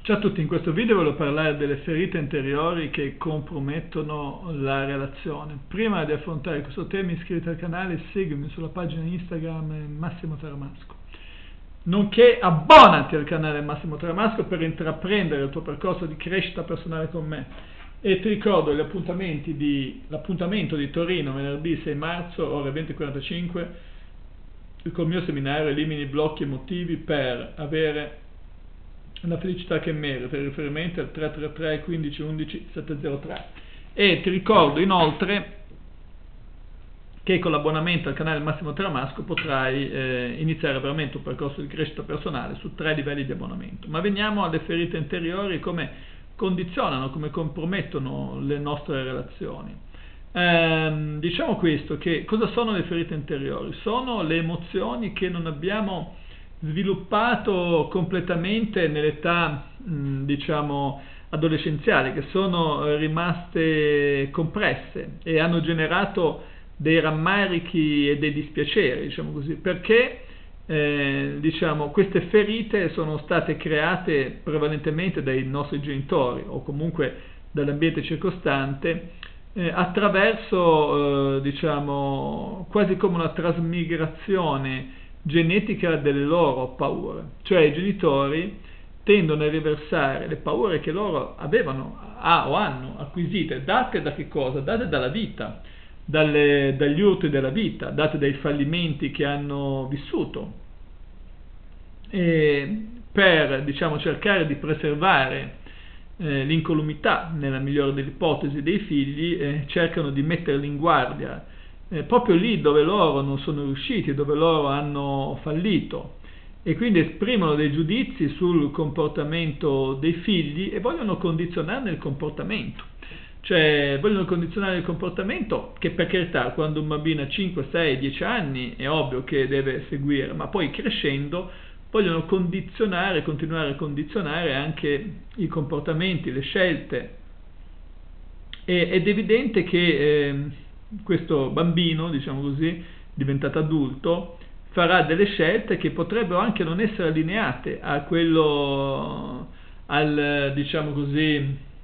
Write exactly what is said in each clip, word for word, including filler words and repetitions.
Ciao a tutti, in questo video voglio parlare delle ferite interiori che compromettono la relazione. Prima di affrontare questo tema iscriviti al canale e seguimi sulla pagina Instagram Massimo Taramasco. Nonché abbonati al canale Massimo Taramasco per intraprendere il tuo percorso di crescita personale con me. E ti ricordo gli appuntamenti di, l'appuntamento di Torino venerdì sei marzo ore venti e quarantacinque col mio seminario Elimini blocchi emotivi per avere la felicità che merita, riferimento al tre tre tre quindici undici settecentotre. E ti ricordo inoltre che con l'abbonamento al canale Massimo Taramasco potrai eh, iniziare veramente un percorso di crescita personale su tre livelli di abbonamento. Ma veniamo alle ferite interiori, come condizionano, come compromettono le nostre relazioni. Ehm, diciamo questo, che cosa sono le ferite interiori? Sono le emozioni che non abbiamo sviluppato completamente nell'età mh, diciamo adolescenziale, che sono rimaste compresse e hanno generato dei rammarichi e dei dispiaceri, diciamo così, perché eh, diciamo queste ferite sono state create prevalentemente dai nostri genitori o comunque dall'ambiente circostante eh, attraverso eh, diciamo quasi come una trasmigrazione genetica delle loro paure. Cioè i genitori tendono a riversare le paure che loro avevano ha, o hanno acquisite, date da che cosa? Date dalla vita, dalle, dagli urti della vita, date dai fallimenti che hanno vissuto, e per diciamo cercare di preservare eh, l'incolumità, nella migliore delle ipotesi, dei figli, eh, cercano di metterli in guardia Eh, proprio lì dove loro non sono riusciti, dove loro hanno fallito, e quindi esprimono dei giudizi sul comportamento dei figli e vogliono condizionarne il comportamento. Cioè vogliono condizionare il comportamento che, per carità, quando un bambino ha cinque, sei, dieci anni è ovvio che deve seguire, ma poi crescendo vogliono condizionare, continuare a condizionare anche i comportamenti, le scelte. E, ed è evidente che eh, questo bambino, diciamo così, diventato adulto, farà delle scelte che potrebbero anche non essere allineate a quello, al, diciamo così,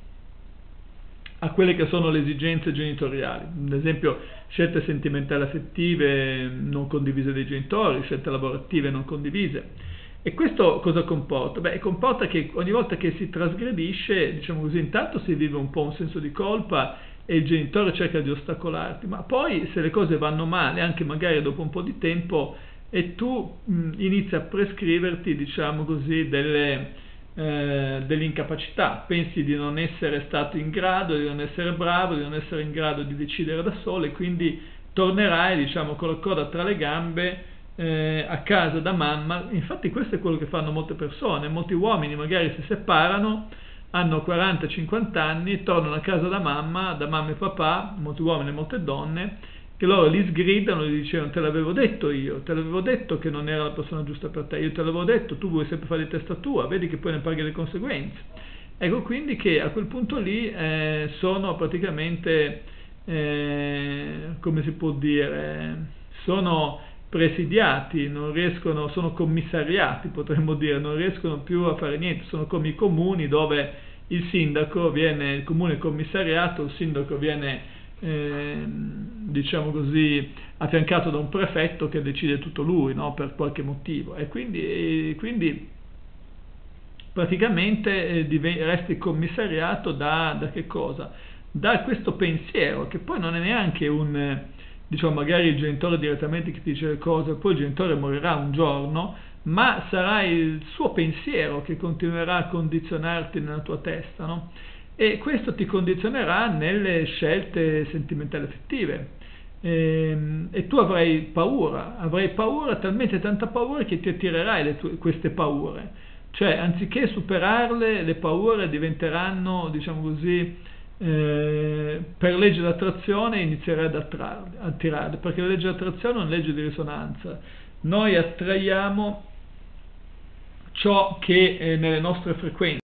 a quelle che sono le esigenze genitoriali. Ad esempio, scelte sentimentali affettive non condivise dai genitori, scelte lavorative non condivise. E questo cosa comporta? Beh, comporta che ogni volta che si trasgredisce, diciamo così, intanto si vive un po' un senso di colpa e il genitore cerca di ostacolarti, ma poi se le cose vanno male, anche magari dopo un po' di tempo, e tu mh, inizi a prescriverti, diciamo così, delle, eh, delle incapacità, pensi di non essere stato in grado, di non essere bravo, di non essere in grado di decidere da solo, e quindi tornerai, diciamo, con la coda tra le gambe eh, a casa da mamma. Infatti questo è quello che fanno molte persone, molti uomini magari si separano, hanno quaranta cinquanta anni, tornano a casa da mamma, da mamma e papà, molti uomini e molte donne, che loro li sgridano e gli dicevano: te l'avevo detto io, te l'avevo detto che non era la persona giusta per te, io te l'avevo detto, tu vuoi sempre fare di testa tua, vedi che poi ne paghi le conseguenze. Ecco quindi che a quel punto lì eh, sono praticamente, eh, come si può dire, sono presidiati, non riescono, sono commissariati, potremmo dire, non riescono più a fare niente. Sono come i comuni dove il sindaco viene, il comune commissariato, il sindaco viene eh, diciamo così affiancato da un prefetto che decide tutto lui, no? Per qualche motivo, e quindi, e quindi praticamente eh, diven- resti commissariato da, da che cosa? Da questo pensiero, che poi non è neanche un, diciamo, magari il genitore direttamente che ti dice le cose, poi il genitore morirà un giorno, ma sarà il suo pensiero che continuerà a condizionarti nella tua testa, no? E questo ti condizionerà nelle scelte sentimentali affettive, e, e tu avrai paura, avrai paura, talmente tanta paura che ti attirerai le tue, queste paure, cioè anziché superarle, le paure diventeranno, diciamo così, Eh, per legge d'attrazione inizierai ad attrarle, attirarle, perché la legge d'attrazione è una legge di risonanza. Noi attraiamo ciò che è nelle nostre frequenze.